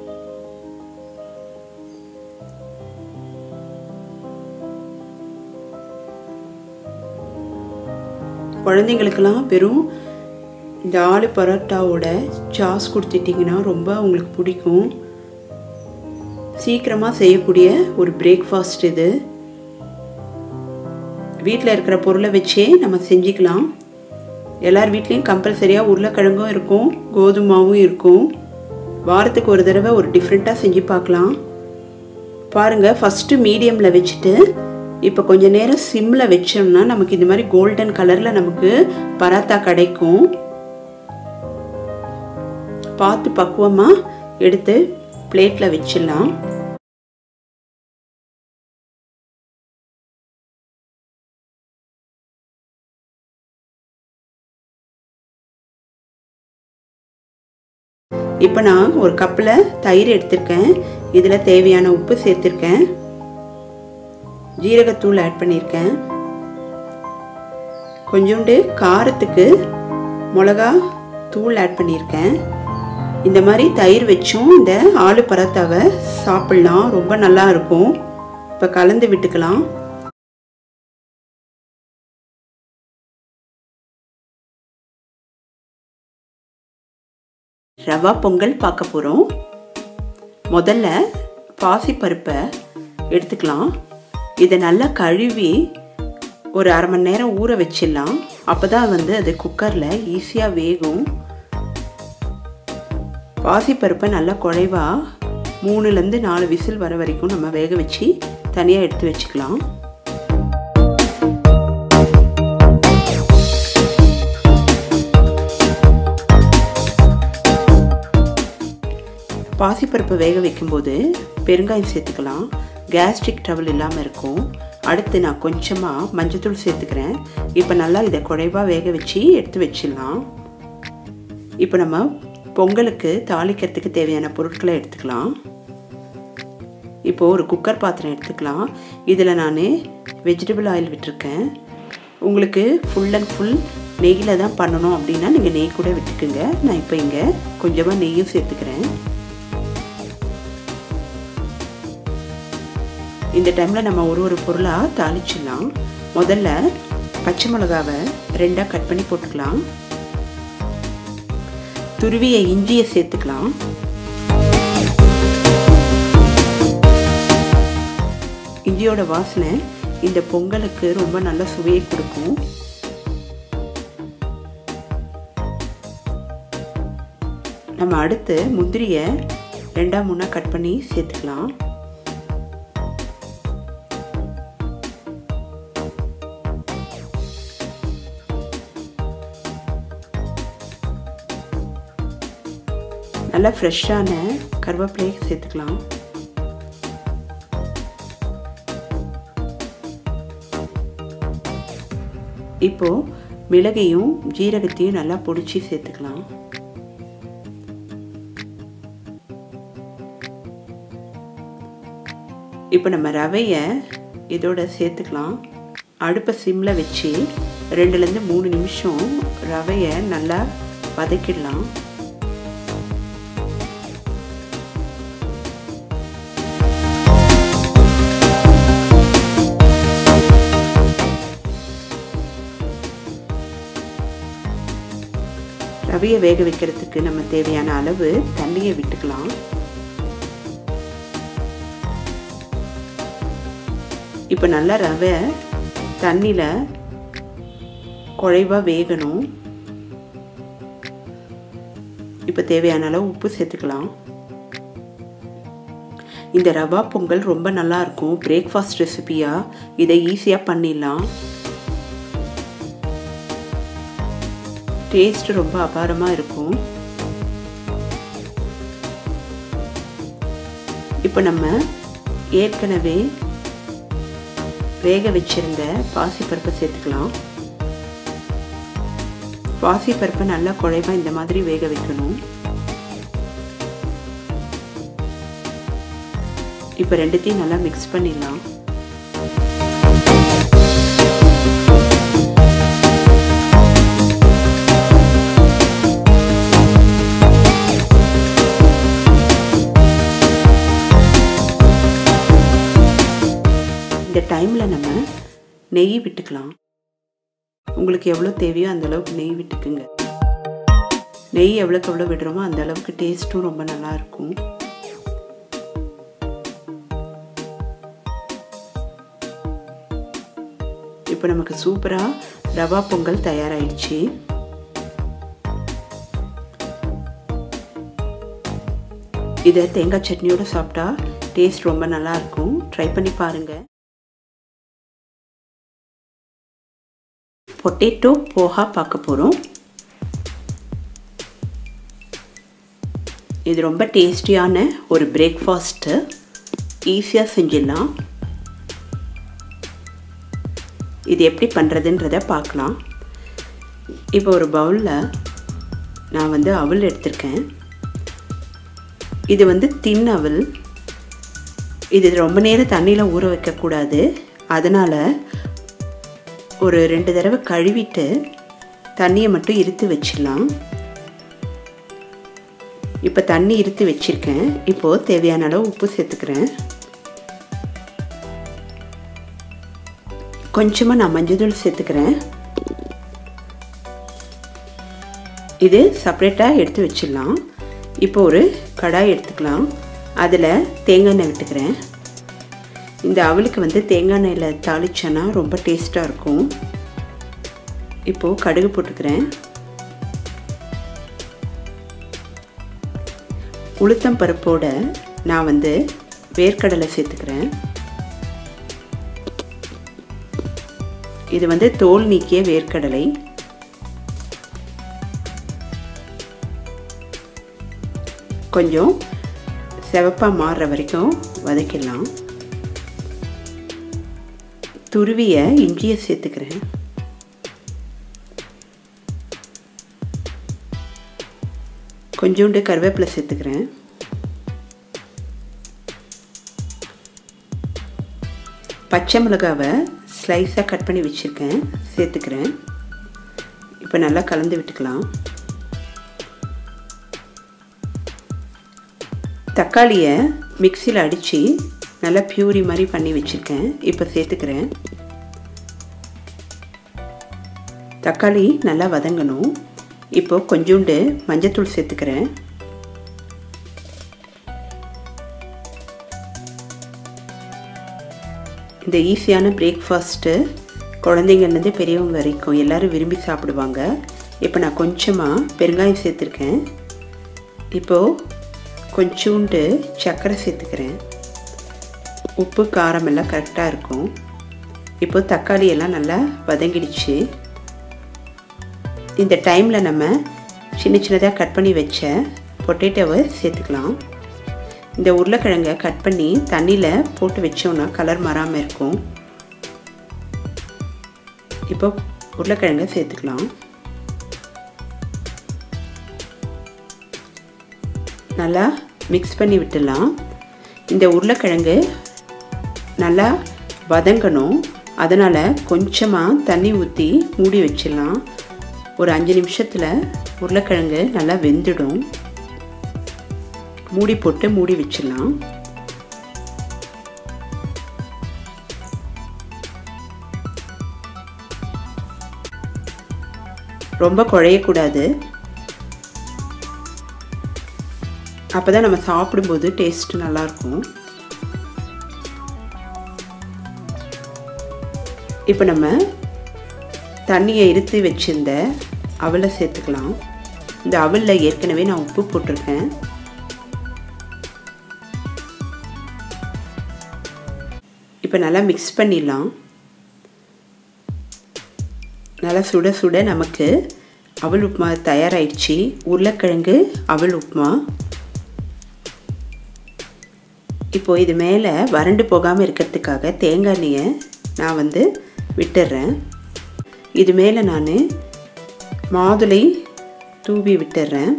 குழந்தைங்களுக்கெல்லாம் வெறும் இந்த ஆலு பரோட்டாவோட சாஸ் கொடுத்துட்டிங்கன்னா ரொம்ப உங்களுக்கு பிடிக்கும். சீக்கிரமாக செய்யக்கூடிய ஒரு பிரேக்ஃபாஸ்ட் இது. வீட்டில் இருக்கிற பொருளை வச்சே நம்ம செஞ்சுக்கலாம். எல்லார் வீட்லேயும் கம்பல்சரியாக உருளைக்கிழங்கும் இருக்கும், கோதுமாவும் இருக்கும். வாரத்துக்கு ஒரு தடவை ஒரு டிஃப்ரெண்ட்டாக செஞ்சு பார்க்கலாம். பாருங்கள், ஃபஸ்ட்டு மீடியமில் வச்சுட்டு இப்போ கொஞ்சம் நேரம் சிம்மில் வச்சோம்னா நமக்கு இந்த மாதிரி கோல்டன் கலரில் நமக்கு பராத்தா கிடைக்கும். பார்த்து பக்குவமாக எடுத்து பிளேட்டில் வச்சிடலாம். இப்போ நான் ஒரு கப்பில் தயிர் எடுத்திருக்கேன். இதில் தேவையான உப்பு சேர்த்துருக்கேன். ஜீரகத்தூள் ஆட் பண்ணியிருக்கேன். கொஞ்சோண்டு காரத்துக்கு மிளகா தூள் ஆட் பண்ணியிருக்கேன். இந்த மாதிரி தயிர் வச்சும் இந்த ஆலு பராத்தாவை சாப்பிட்லாம். ரொம்ப நல்லா இருக்கும். இப்போ கலந்து விட்டுக்கலாம். ரவா பொங்கல் பார்க்க போகிறோம். முதல்ல பாசிப்பருப்பை எடுத்துக்கலாம். இதை நல்லா கழுவி ஒரு அரை மணி நேரம் ஊற வச்சிடலாம். அப்போ தான் வந்து அது குக்கரில் ஈஸியாக வேகும். பாசிப்பருப்பை நல்லா குழைவா மூணுலேருந்து நாலு விசில் வர வரைக்கும் நம்ம வேக வச்சு தனியாக எடுத்து வச்சுக்கலாம். பாசிப்பருப்பை வேக வைக்கும்போது பெருங்காயம் சேர்த்துக்கலாம். கேஸ்ட்ரிக் ட்ரபிள் இல்லாமல் இருக்கும். அடுத்து நான் கொஞ்சமாக மஞ்சத்தூள் சேர்த்துக்கிறேன். இப்போ நல்லா இதை குழைவாக வேக வச்சு எடுத்து வச்சிடலாம். இப்போ நம்ம பொங்கலுக்கு தாளிக்கிறதுக்கு தேவையான பொருட்களை எடுத்துக்கலாம். இப்போது ஒரு குக்கர் பாத்திரம் எடுத்துக்கலாம். இதில் நான் வெஜிடபிள் ஆயில் விட்டுருக்கேன். உங்களுக்கு ஃபுல் அண்ட் ஃபுல் நெய்யில் தான் பண்ணணும் அப்படின்னா நீங்கள் நெய் கூட விட்டுக்குங்க. நான் இப்போ இங்கே கொஞ்சமாக நெய்யும் சேர்த்துக்கிறேன். இந்த டைமில் நம்ம ஒரு ஒரு பொருளாக தாளிச்சிடலாம். முதல்ல பச்சை மிளகாவை ரெண்டாக கட் பண்ணி போட்டுக்கலாம். துருவிய இஞ்சியை சேர்த்துக்கலாம். இஞ்சியோட வாசனை இந்த பொங்கலுக்கு ரொம்ப நல்ல சுவையை கொடுக்கும். நம்ம அடுத்து முந்திரியை ரெண்டாக மூணாக கட் பண்ணி சேர்த்துக்கலாம். நல்லா ஃப்ரெஷ்ஷான கருவேப்பிலையை சேர்த்துக்கலாம். இப்போது மிளகையும் ஜீரகத்தையும் நல்லா பொடிச்சு சேர்த்துக்கலாம். இப்போ நம்ம ரவையை இதோட சேர்த்துக்கலாம். அடுப்பை சிம்மில் வச்சு ரெண்டுலேருந்து மூணு நிமிஷம் ரவையை நல்லா வதக்கிடலாம். ரவையை வேக வைக்கிறதுக்கு நம்ம தேவையான அளவு தண்ணியை விட்டுக்கலாம். இப்போ நல்லா ரவை தண்ணியில் குழைவாக வேகணும். இப்போ தேவையான அளவு உப்பு சேர்த்துக்கலாம். இந்த ரவா பொங்கல் ரொம்ப நல்லா இருக்கும். பிரேக்ஃபாஸ்ட் ரெசிபியாக இதை ஈஸியாக பண்ணிடலாம். டேஸ்ட் ரொம்ப அபாரமாக இருக்கும். இப்போ நம்ம ஏற்கனவே வேக வச்சிருந்த பாசிப்பருப்பை சேர்த்துக்கலாம். பாசிப்பருப்பை நல்லா குழைவா இந்த மாதிரி வேக வைக்கணும். இப்போ ரெண்டுத்தையும் நல்லா மிக்ஸ் பண்ணிடலாம். இந்த டைமில் நம்ம நெய் விட்டுக்கலாம். உங்களுக்கு எவ்வளோ தேவையோ அந்த அளவுக்கு நெய் விட்டுக்குங்க. நெய் எவ்வளோக்கு எவ்வளோ விடுறோமோ அந்த அளவுக்கு டேஸ்ட்டும் ரொம்ப நல்லா இருக்கும். இப்போ நமக்கு சூப்பராக ரவா பொங்கல் தயாராகிடுச்சு. இதை தேங்காய் சட்னியோடு சாப்பிட்டா டேஸ்ட் ரொம்ப நல்லா இருக்கும். ட்ரை பண்ணி பாருங்கள். பொட்டேட்டோ போஹா பார்க்க போகிறோம். இது ரொம்ப டேஸ்டியான ஒரு பிரேக்ஃபாஸ்ட்டு. ஈஸியாக செஞ்சிடலாம். இது எப்படி பண்ணுறதுன்றதை பார்க்கலாம். இப்போ ஒரு பவுலில் நான் வந்து அவல் எடுத்திருக்கேன். இது வந்து தின் அவல். இது ரொம்ப நேரம் தண்ணியில் ஊற வைக்கக்கூடாது. அதனால் ஒரு ரெண்டு தடவை கழுவிட்டு தண்ணியை மட்டும் இருத்து வச்சிடலாம். இப்போ தண்ணி இருத்து வச்சுருக்கேன். இப்போது தேவையான அளவு உப்பு சேர்த்துக்கிறேன். கொஞ்சமாக நான் மஞ்சள் சேர்த்துக்கிறேன். இது செப்பரேட்டாக எடுத்து வச்சிடலாம். இப்போ ஒரு கடாய் எடுத்துக்கலாம். அதில் தேங்காய் எண்ணெய் விட்டுக்கிறேன். இந்த அவலுக்கு வந்து தேங்காய் எண்ணெயில் தாளிச்சேன்னா ரொம்ப டேஸ்ட்டாக இருக்கும். இப்போது கடுகு போட்டுக்கிறேன். உளுத்தம் பருப்போட நான் வந்து வேர்க்கடலை சேர்த்துக்கிறேன். இது வந்து தோல் நீக்கிய வேர்க்கடலை. கொஞ்சம் சிவப்பாக மாறுற வரைக்கும் வதக்கிடலாம். துருவிய இஞ்சியை சேர்த்துக்கிறேன். கொஞ்சோண்டு கருவேப்பிலை சேர்த்துக்கிறேன். பச்சை மிளகாவை ஸ்லைஸாக கட் பண்ணி வச்சுருக்கேன், சேர்த்துக்கிறேன். இப்போ நல்லா கலந்து விட்டுக்கலாம். தக்காளியை மிக்சியில் அடித்து நல்லா பியூரி மாதிரி பண்ணி வச்சுருக்கேன், இப்போ சேர்த்துக்கிறேன். தக்காளி நல்லா வதங்கணும். இப்போ கொஞ்சோண்டு மஞ்சத்தூள் சேர்த்துக்கிறேன். இந்த ஈஸியான பிரேக்ஃபாஸ்ட்டு குழந்தைங்கள்லேருந்து பெரியவங்க வரைக்கும் எல்லோரும் விரும்பி சாப்பிடுவாங்க. இப்போ நான் கொஞ்சமாக பெருங்காயம் சேர்த்துருக்கேன். இப்போது கொஞ்சோண்டு சர்க்கரை சேர்த்துக்கிறேன். உப்பு காரம் எல்லாம் கரெக்டாக இருக்கும். இப்போது தக்காளி எல்லாம் நல்லா வதங்கிடுச்சு. இந்த டைமில் நம்ம சின்ன சின்னதாக கட் பண்ணி வச்ச பொட்டேட்டோவை சேர்த்துக்கலாம். இந்த உருளைக்கிழங்கை கட் பண்ணி தண்ணியில் போட்டு வச்சோன்னா கலர் மாறாமல் இருக்கும். இப்போ உருளைக்கிழங்கை சேர்த்துக்கலாம். நல்லா மிக்ஸ் பண்ணி விட்டுடலாம். இந்த உருளைக்கிழங்கு நல்லா வதங்கணும். அதனால் கொஞ்சமாக தண்ணி ஊற்றி மூடி வச்சிடலாம். ஒரு அஞ்சு நிமிஷத்தில் உருளைக்கிழங்கு நல்லா வெந்துடும். மூடி போட்டு மூடி வச்சிடலாம். ரொம்ப குழையக்கூடாது. அப்போ தான் நம்ம சாப்பிடும்போது டேஸ்ட் நல்லாயிருக்கும். இப்போ நம்ம தண்ணியை இருத்து வச்சிருந்த அவலை சேர்த்துக்கலாம். இந்த அவலில் ஏற்கனவே நான் உப்பு போட்டிருக்கேன். இப்போ நல்லா மிக்ஸ் பண்ணிடலாம். நல்லா சுட சுட நமக்கு அவல் உப்புமா தயாராகிடுச்சு. உருளைக்கிழங்கு அவல் உப்புமா. இப்போது இது மேலே வறண்டு போகாமல் இருக்கிறதுக்காக தேங்காய் எண்ணெயை நான் வந்து விட்டுடுறேன். இது மேலே நான் மாதுளை தூவி விட்டுடுறேன்.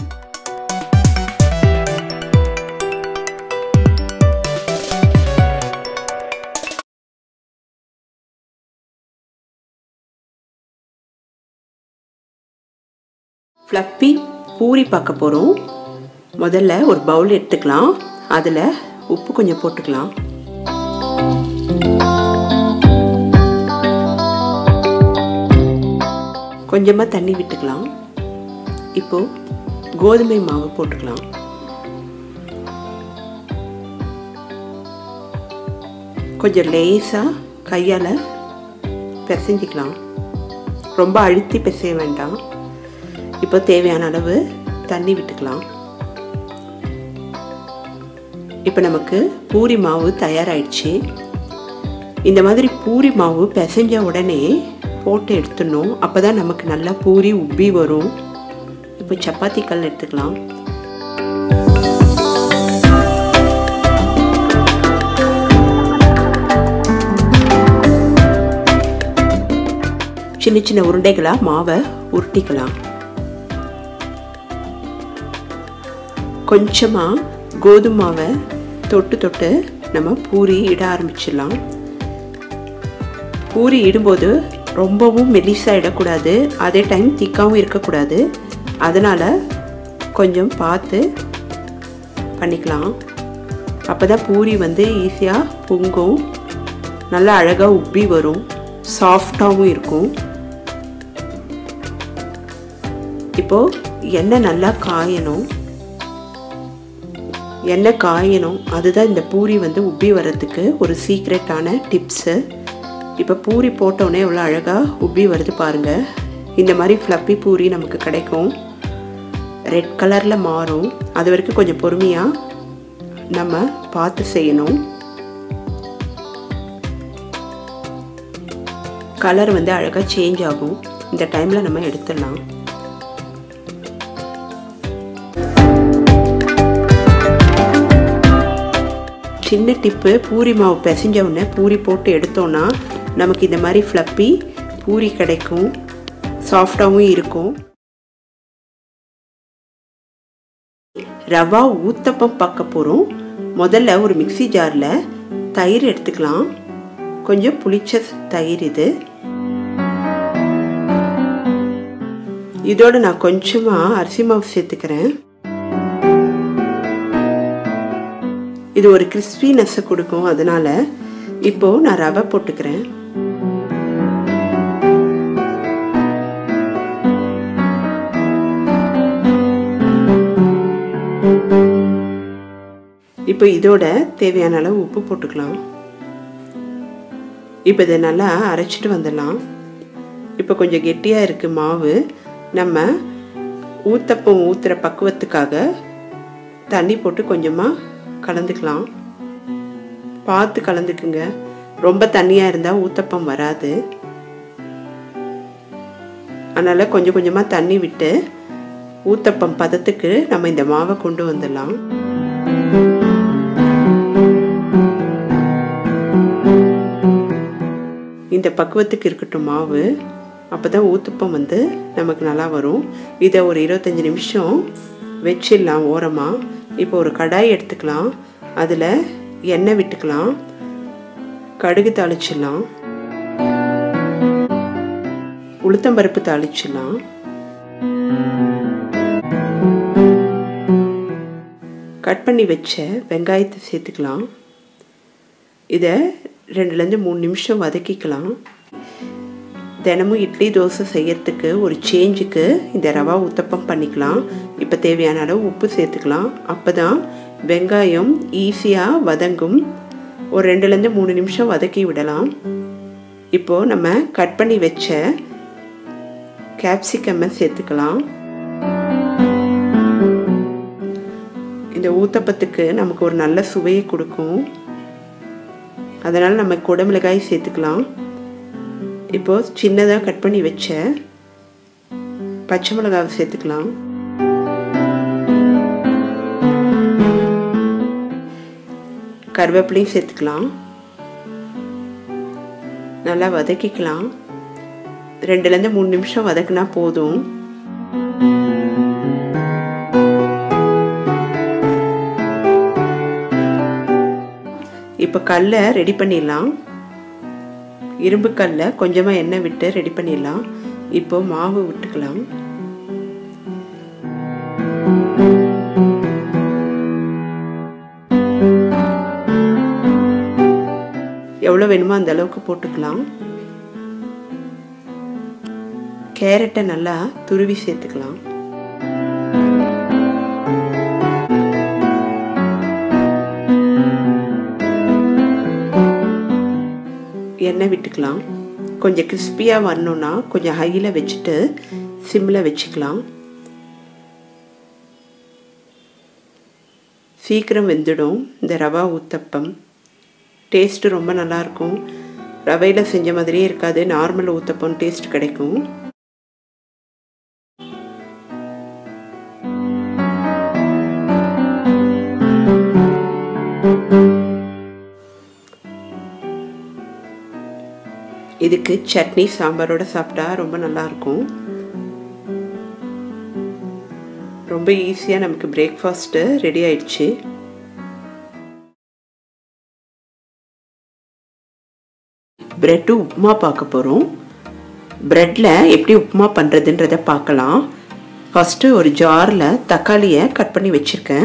ஃப்ளப்பி பூரி பார்க்க போகிறோம். முதல்ல ஒரு பவுல் எடுத்துக்கலாம். அதில் உப்பு கொஞ்சம் போட்டுக்கலாம். கொஞ்சமாக தண்ணி விட்டுக்கலாம். இப்போது கோதுமை மாவு போட்டுக்கலாம். கொஞ்சம் லேசாக கையால் பிசைஞ்சிக்கலாம். ரொம்ப அழுத்தி பிசைய வேண்டாம். இப்போ தேவையான அளவு தண்ணி விட்டுக்கலாம். இப்போ நமக்கு பூரி மாவு தயாராகிடுச்சு. இந்த மாதிரி பூரி மாவு பிசைஞ்ச உடனே போட்டு எடுத்துடணும். அப்போ தான் நமக்கு நல்லா பூரி உப்பி வரும். இப்போ சப்பாத்தி கல் எடுத்துக்கலாம். சின்ன சின்ன உருண்டைகளாக மாவை உருட்டிக்கலாம். கொஞ்சமாக கோதுமை மாவை தொட்டு தொட்டு நம்ம பூரி இட ஆரம்பிச்சிடலாம். பூரி இடும்போது ரொம்பவும் மெலிசாக இடக்கூடாது, அதே டைம் திக்காகவும் இருக்கக்கூடாது. அதனால் கொஞ்சம் பார்த்து பண்ணிக்கலாம். அப்போ தான் பூரி வந்து ஈஸியாக பொங்கும், நல்லா அழகாக உப்பி வரும், சாஃப்டாகவும் இருக்கும். இப்போது எண்ணெய் நல்லா காயணும். எண்ணெய் காயணும், அதுதான் இந்த பூரி வந்து உப்பி வர்றதுக்கு ஒரு சீக்ரெட்டான டிப்ஸு. இப்போ பூரி போட்டோன்னே எவ்வளோ அழகாக உப்பி வருது பாருங்கள். இந்த மாதிரி ஃப்ளப்பி பூரி நமக்கு கிடைக்கும். ரெட் கலரில் மாறும். அது வரைக்கும் கொஞ்சம் பொறுமையாக நம்ம பார்த்து செய்யணும். கலர் வந்து அழகாக சேஞ்ச் ஆகும். இந்த டைமில் நம்ம எடுத்துடலாம். சின்ன டிப்பு, பூரி மாவு பிசைஞ்ச உடனே பூரி போட்டு எடுத்தோன்னா நமக்கு இந்த மாதிரி ஃப்ளப்பி பூரி கிடைக்கும், சாஃப்டாகவும் இருக்கும். ரவா ஊத்தப்பம் பார்க்க போகிறோம். முதல்ல ஒரு மிக்சி ஜாரில் தயிர் எடுத்துக்கலாம். கொஞ்சம் புளிச்ச தயிர் இது. இதோட நான் கொஞ்சமாக அரிசி மாவு சேர்த்துக்கிறேன். இது ஒரு கிறிஸ்பினஸ்ஸை கொடுக்கும். அதனால இப்போது நான் ரவை போட்டுக்கிறேன். இப்போ இதோட தேவையான அளவு உப்பு போட்டுக்கலாம். இப்போ இதை நல்லா அரைச்சிட்டு வந்துடலாம். இப்போ கொஞ்சம் கெட்டியாக இருக்குது மாவு. நம்ம ஊத்தப்பம் ஊற்றுற பக்குவத்துக்காக தண்ணி போட்டு கொஞ்சமாக கலந்துக்கலாம். பார்த்து கலந்துக்குங்க. ரொம்ப தண்ணியாக இருந்தால் ஊத்தப்பம் வராது. அதனால் கொஞ்சம் கொஞ்சமாக தண்ணி விட்டு ஊத்தப்பம் பதத்துக்கு நம்ம இந்த மாவை கொண்டு வந்துடலாம். இந்த பக்குவத்துக்கு இருக்கட்டும் மாவு. அப்போ தான் ஊத்தப்பம் வந்து நமக்கு நல்லா வரும். இதை ஒரு இருபத்தஞ்சி நிமிஷம் வச்சிடலாம் ஓரமாக. இப்போ ஒரு கடாய் எடுத்துக்கலாம். அதில் எண்ணெய் விட்டுக்கலாம். கடுகு தாளிச்சிடலாம். உளுத்தம்பருப்பு தாளிச்சிடலாம். கட் பண்ணி வச்ச வெங்காயத்தை சேர்த்துக்கலாம். இதை ரெண்டுலேருந்து மூணு நிமிஷம் வதக்கிக்கலாம். தினமும் இட்லி தோசை செய்யறதுக்கு ஒரு சேஞ்சுக்கு இந்த ரவா ஊத்தப்பம் பண்ணிக்கலாம். இப்போ தேவையான அளவு உப்பு சேர்த்துக்கலாம். அப்போ தான் வெங்காயம் ஈஸியாக வதங்கும். ஒரு ரெண்டுலேருந்து மூணு நிமிஷம் வதக்கி விடலாம். இப்போது நம்ம கட் பண்ணி வச்ச கேப்சிகம்மை சேர்த்துக்கலாம். இந்த ஊத்தப்பத்துக்கு நமக்கு ஒரு நல்ல சுவையை கொடுக்கும். அதனால் நம்ம குடமிளகாய் சேர்த்துக்கலாம். இப்போது சின்னதாக கட் பண்ணி வச்ச பச்சை மிளகாவை சேர்த்துக்கலாம். கருவேப்பிலையும் சேர்த்துக்கலாம். நல்லா வதக்கிக்கலாம். ரெண்டுலேருந்து மூணு நிமிஷம் வதக்கினா போதும். இப்போ கல்லை ரெடி பண்ணிடலாம். இரும்பு கல்லை கொஞ்சமாக எண்ணெய் விட்டு ரெடி பண்ணிடலாம். இப்போ மாவு விட்டுக்கலாம். எவ்வளோ வேணுமோ அந்த அளவுக்கு போட்டுக்கலாம். கேரட்டை நல்லா துருவி சேர்த்துக்கலாம். எண்ணெய் விட்டுக்கலாம். கொஞ்சம் கிறிஸ்பியாக வரணுன்னா கொஞ்சம் ஹையில் வச்சுட்டு சிம்மில் வச்சுக்கலாம். சீக்கிரம் வெந்துடும் இந்த ரவா ஊத்தப்பம். டேஸ்ட்டு ரொம்ப நல்லாயிருக்கும். ரவையில் செஞ்ச மாதிரியே இருக்காது. நார்மல் ஊத்தப்பம் டேஸ்ட் கிடைக்கும். இதுக்கு சட்னி சாம்பாரோட சாப்பிட்டா ரொம்ப நல்லாயிருக்கும். ரொம்ப ஈஸியாக நமக்கு பிரேக்ஃபாஸ்ட்டு ரெடி ஆயிடுச்சு. பிரெட்டு உப்புமா பார்க்க போகிறோம். பிரெட்டில் எப்படி உப்புமா பண்ணுறதுன்றதை பார்க்கலாம். ஃபஸ்ட்டு ஒரு ஜாரில் தக்காளியை கட் பண்ணி வச்சுருக்கேன்.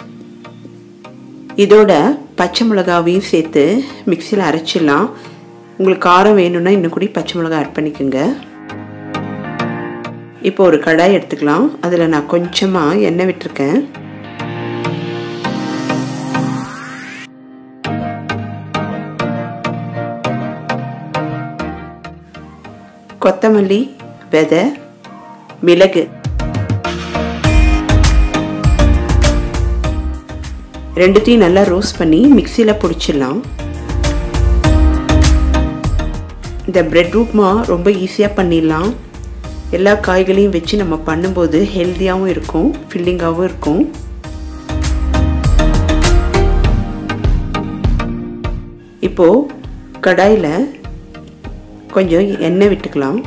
இதோட பச்சை மிளகாவையும் சேர்த்து மிக்சியில் அரைச்சிடலாம். உங்களுக்கு காரம் வேணும்னா இன்னும் கூட பச்சை மிளகாய் ஆட் பண்ணிக்கோங்க. இப்போ ஒரு கடாய் எடுத்துக்கலாம். அதில் நான் கொஞ்சமாக எண்ணெய் விட்டுருக்கேன். கொத்தமல்லி விதை, மிளகு ரெண்டுத்தையும் நல்லா ரோஸ்ட் பண்ணி மிக்சியில் பொடிச்சிடலாம். இந்த பிரெட் உப்புமா ரொம்ப ஈஸியாக பண்ணிடலாம். எல்லா காய்களையும் வச்சு நம்ம பண்ணும்போது ஹெல்த்தியாகவும் இருக்கும், ஃபில்லிங்காகவும் இருக்கும். இப்போது கடாயில் கொஞ்சம் எண்ணெய் விட்டுக்கலாம்.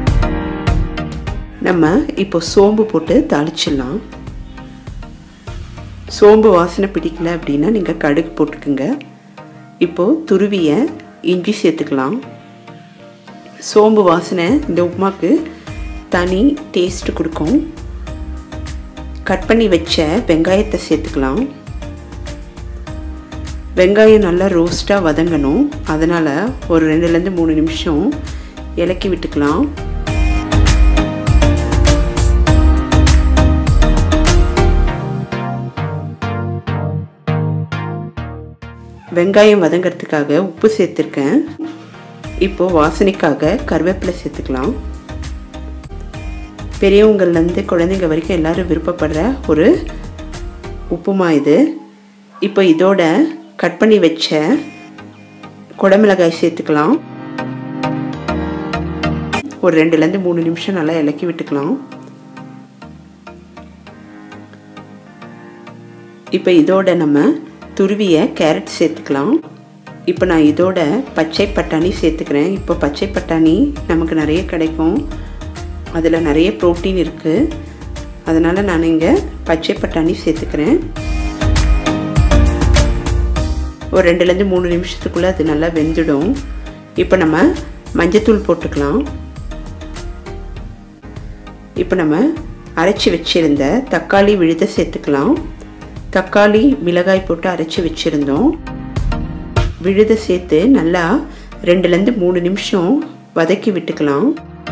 நம்ம இப்போ சோம்பு போட்டு தாளிச்சிடலாம். சோம்பு வாசனை பிடிக்கல அப்படின்னா நீங்கள் கடுகு போட்டுக்குங்க. இப்போது துருவிய இஞ்சி சேர்த்துக்கலாம். சோம்பு வாசனை இந்த உப்புமாக்கு தனி டேஸ்ட்டு கொடுக்கும். கட் பண்ணி வச்ச வெங்காயத்தை சேர்த்துக்கலாம். வெங்காயம் நல்லா ரோஸ்ட்டாக வதங்கணும். அதனால் ஒரு ரெண்டுலேருந்து மூணு நிமிஷம் இலக்கி விட்டுக்கலாம். வெங்காயம் வதங்கிறதுக்காக உப்பு சேர்த்துருக்கேன். இப்போது வாசனைக்காக கருவேப்பிலை சேர்த்துக்கலாம். பெரியவங்கள்லேருந்து குழந்தைங்க வரைக்கும் எல்லோரும் விருப்பப்படுற ஒரு உப்புமா இது. இப்போ இதோட கட் பண்ணி வச்ச குடமிளகாய் சேர்த்துக்கலாம். ஒரு ரெண்டுலேருந்து மூணு நிமிஷம் நல்லா இலக்கி விட்டுக்கலாம். இப்போ இதோட நம்ம துருவிய கேரட் சேர்த்துக்கலாம். இப்போ நான் இதோட பச்சை பட்டாணி சேர்த்துக்கிறேன். இப்போ பச்சை பட்டாணி நமக்கு நிறைய கிடைக்கும். அதில் நிறைய ப்ரோட்டீன் இருக்குது. அதனால் நான் இங்கே பச்சை பட்டாணி சேர்த்துக்கிறேன். ஒரு ரெண்டுலேருந்து மூணு நிமிஷத்துக்குள்ளே அது நல்லா வெந்துடும். இப்போ நம்ம மஞ்சத்தூள் போட்டுக்கலாம். இப்போ நம்ம அரைச்சி வச்சுருந்த தக்காளி விழுதை சேர்த்துக்கலாம். தக்காளி மிளகாய் போட்டு அரைச்சி வச்சுருந்தோம். விழுதை சேர்த்து நல்லா ரெண்டுலேருந்து மூணு நிமிஷம் வதக்கி விட்டுக்கலாம்.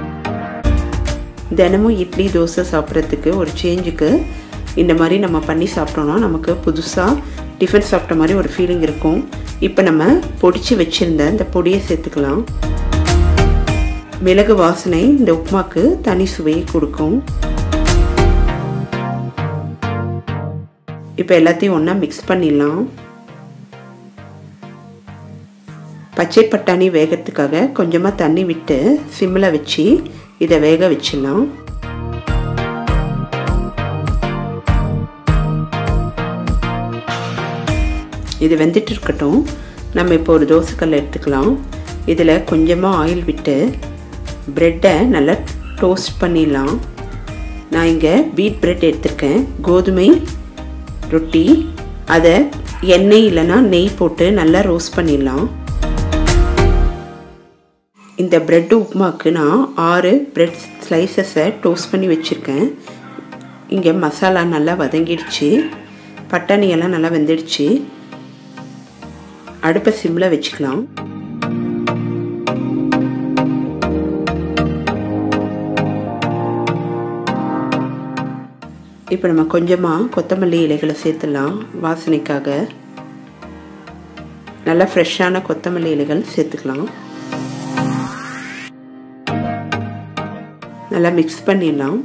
தினமும் இட்லி தோசை சாப்பிட்றதுக்கு ஒரு சேஞ்சுக்கு இந்த மாதிரி நம்ம பண்ணி சாப்பிட்டோன்னா நமக்கு புதுசாக டிஃபன் சாப்பிட்ட மாதிரி ஒரு ஃபீலிங் இருக்கும். இப்போ நம்ம பொடிச்சு வச்சுருந்த இந்த பொடியை சேர்த்துக்கலாம். மிளகு வாசனை இந்த உப்புமாக்கு தனி சுவையை கொடுக்கும். இப்போ எல்லாத்தையும் ஒன்றா மிக்ஸ் பண்ணிடலாம். பச்சை பட்டாணி வேகிறதுக்காக கொஞ்சமாக தண்ணி விட்டு சிம்மில் வச்சு இதை வேக வச்சிடலாம். இது வெந்துட்டு இருக்கட்டும். நம்ம இப்போ ஒரு தோசைக்கல்லை எடுத்துக்கலாம். இதில் கொஞ்சமாக ஆயில் விட்டு ப்ரெட்டை நல்லா டோஸ்ட் பண்ணிடலாம். நான் இங்கே வீட் பிரெட் எடுத்திருக்கேன். கோதுமை ரொட்டி. அதை எண்ணெய் இல்லைன்னா நெய் போட்டு நல்லா ரோஸ்ட் பண்ணிடலாம். இந்த பிரெட் உப்புமாக்கு நான் ஆறு பிரெட் ஸ்லைசஸை டோஸ்ட் பண்ணி வச்சுருக்கேன். இங்கே மசாலா நல்லா வதங்கிடுச்சு. பட்டாணியெல்லாம் நல்லா வெந்துடுச்சு. அடுப்பை சிம்மில் வச்சுக்கலாம். இப்போ நம்ம கொஞ்சமாக கொத்தமல்லி இலைகளை சேர்த்துடலாம். வாசனைக்காக நல்லா ஃப்ரெஷ்ஷான கொத்தமல்லி இலைகள் சேர்த்துக்கலாம். நல்லா மிக்ஸ் பண்ணிடலாம்.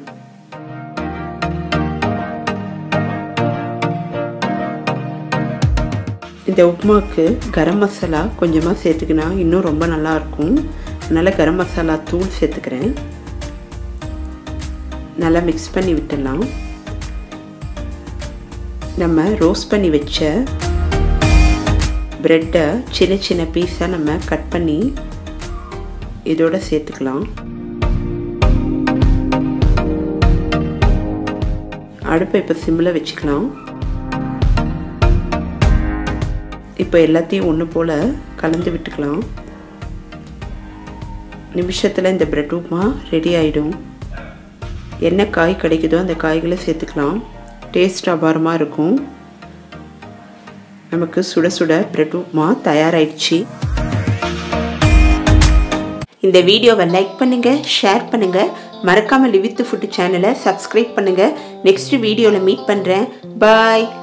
இந்த உப்புமாவுக்கு கரம் மசாலா கொஞ்சமாக சேர்த்துக்கினா இன்னும் ரொம்ப நல்லாயிருக்கும். அதனால் கரம் மசாலா தூள் சேர்த்துக்கிறேன். நல்லா மிக்ஸ் பண்ணி விட்டுடலாம். நம்ம ரோஸ்ட் பண்ணி வச்ச ப்ரெட்டை சின்ன சின்ன பீஸாக நம்ம கட் பண்ணி இதோட சேர்த்துக்கலாம். அடுப்பை இப்போ சிம்மில் வச்சுக்கலாம். இப்போ எல்லாத்தையும் ஒன்று போல் கலந்து விட்டுக்கலாம். நிமிஷத்தில் இந்த பிரெட் உப்புமா ரெடி ஆகிடும். என்ன காய் கிடைக்குதோ அந்த காய்களை சேர்த்துக்கலாம். டேஸ்ட் அபாரமாக இருக்கும். நமக்கு சுட சுட பிரெட் உப்புமா தயாராகிடுச்சு. இந்த வீடியோவை லைக் பண்ணுங்கள், ஷேர் பண்ணுங்கள். மறக்காமல் லிவ் வித் ஃபுட் சேனலை சப்ஸ்கிரைப் பண்ணுங்கள். நெக்ஸ்ட் வீடியோவில் மீட் பண்ணுறேன். பாய்.